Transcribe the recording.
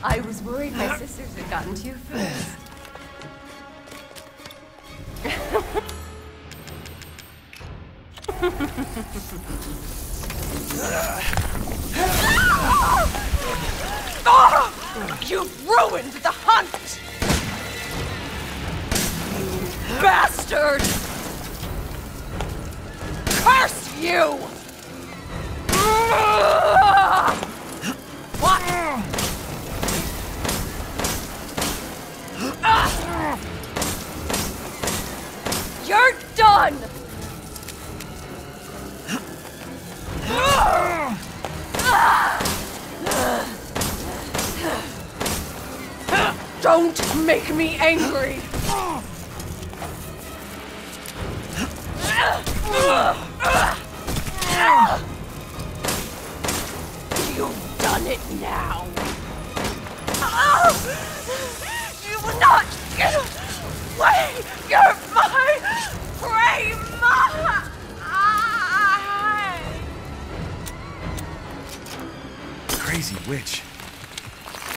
I was worried my sisters had gotten to you first. You've ruined the hunt! Bastard! Curse you! What? You're done! Don't make me angry! You've done it now! You will not get away! You're my prey! Crazy witch.